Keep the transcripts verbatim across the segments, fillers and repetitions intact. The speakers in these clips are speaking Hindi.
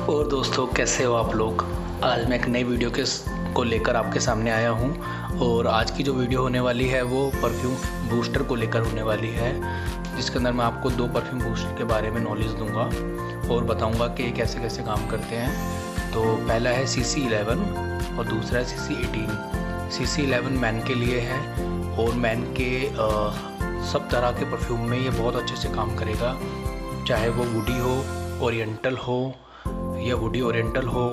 और दोस्तों, कैसे हो आप लोग। आज मैं एक नई वीडियो के को लेकर आपके सामने आया हूं। और आज की जो वीडियो होने वाली है वो परफ्यूम बूस्टर को लेकर होने वाली है, जिसके अंदर मैं आपको दो परफ्यूम बूस्टर के बारे में नॉलेज दूंगा और बताऊंगा कि ये कैसे कैसे काम करते हैं। तो पहला है सी सी इलेवन और दूसरा है C C eighteen. C C eleven man के लिए है और मैन के आ, सब तरह के परफ्यूम में ये बहुत अच्छे से काम करेगा, चाहे वो वुडी हो, ओरिएंटल हो या वुडी ओरिएंटल हो,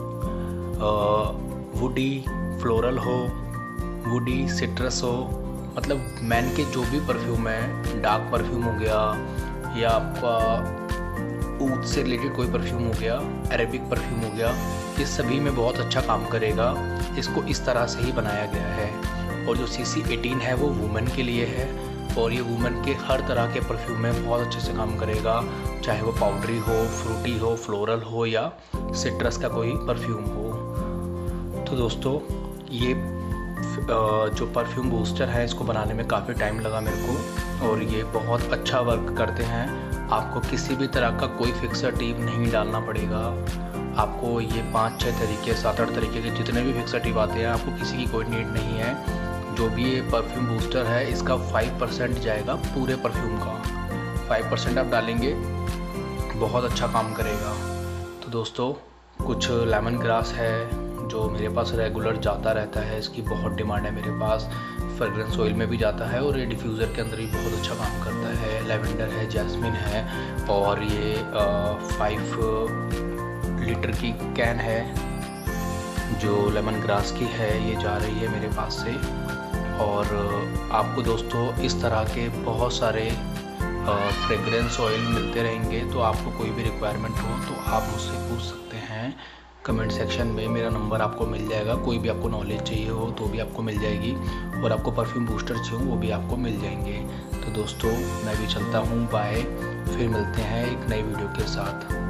वुडी फ्लोरल हो, वुडी सिट्रस हो। मतलब मैन के जो भी परफ्यूम है, डार्क परफ्यूम हो गया या आपका ऊद से रिलेटेड कोई परफ्यूम हो गया, अरेबिक परफ्यूम हो गया, ये सभी में बहुत अच्छा काम करेगा। इसको इस तरह से ही बनाया गया है। और जो सी सी एटीन है वो वुमेन के लिए है और ये वुमेन के हर तरह के परफ्यूम में बहुत अच्छे से काम करेगा, चाहे वो पाउडरी हो, फ्रूटी हो, फ्लोरल हो या सिट्रस का कोई परफ्यूम हो। तो दोस्तों, ये जो परफ्यूम बूस्टर है इसको बनाने में काफ़ी टाइम लगा मेरे को और ये बहुत अच्छा वर्क करते हैं। आपको किसी भी तरह का कोई फिक्सर टिप नहीं डालना पड़ेगा। आपको ये पाँच छः तरीके, सात आठ तरीके के जितने भी फिक्सर टिप आते हैं, आपको किसी की कोई नीड नहीं है। जो भी ये परफ्यूम बूस्टर है इसका फाइव परसेंट जाएगा पूरे परफ्यूम का। फाइव परसेंट आप डालेंगे, बहुत अच्छा काम करेगा। तो दोस्तों, कुछ लेमन ग्रास है जो मेरे पास रेगुलर जाता रहता है, इसकी बहुत डिमांड है मेरे पास। फ्रेगरेंस ऑयल में भी जाता है और ये डिफ्यूज़र के अंदर भी बहुत अच्छा काम करता है। लेवेंडर है, जैस्मिन है और ये फाइव लीटर की कैन है जो लेमन ग्रास की है, ये जा रही है मेरे पास से। और आपको दोस्तों इस तरह के बहुत सारे फ्रेगरेंस ऑयल मिलते रहेंगे। तो आपको कोई भी रिक्वायरमेंट हो तो आप मुझसे पूछ सकते हैं कमेंट सेक्शन में। मेरा नंबर आपको मिल जाएगा। कोई भी आपको नॉलेज चाहिए हो तो भी आपको मिल जाएगी और आपको परफ्यूम बूस्टर चाहिए हो वो भी आपको मिल जाएंगे। तो दोस्तों, मैं भी चलता हूँ, बाय। फिर मिलते हैं एक नई वीडियो के साथ।